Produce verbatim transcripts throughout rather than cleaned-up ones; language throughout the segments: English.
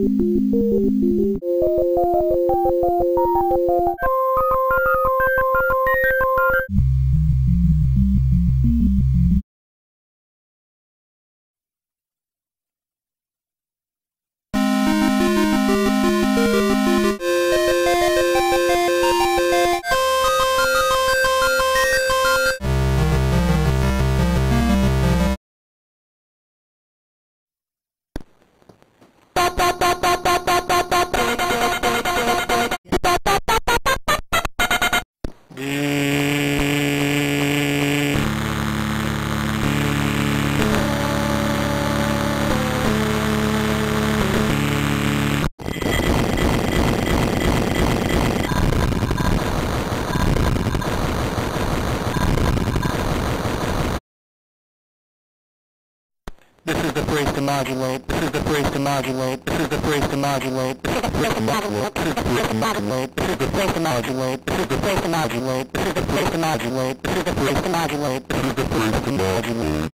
This is the phrase to modulate. This is the phrase to modulate. This is the phrase to modulate. This is the phrase to modulate. This is the phrase to modulate. This is the phrase to modulate. This is the phrase to modulate. This is the phrase to modulate. This is the phrase to modulate. This is the phrase to modulate.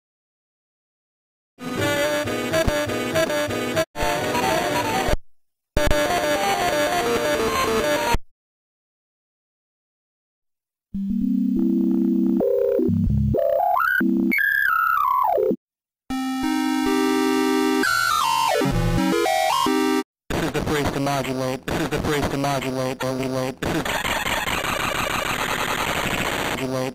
To modulate. This is the phrase to modulate. Modulate. This is modulate.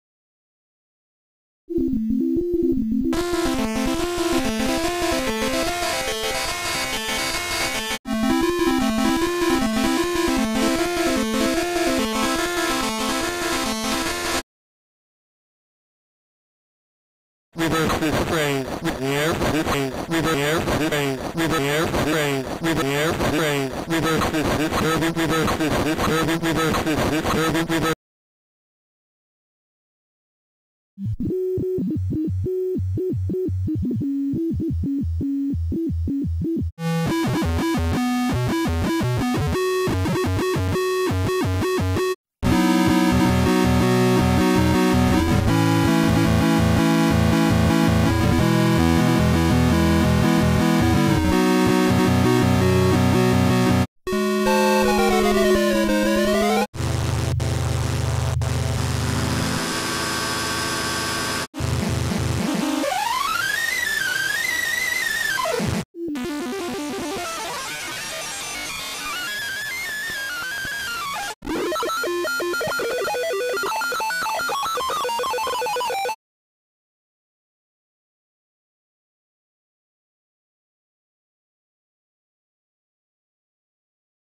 Reverse this phrase. Reverse this phrase. Reverse this phrase. Reverse this phrase. Reverse this phrase. Reverse this this curving. Reverse this this curving. Reverse this this curving. Reverse.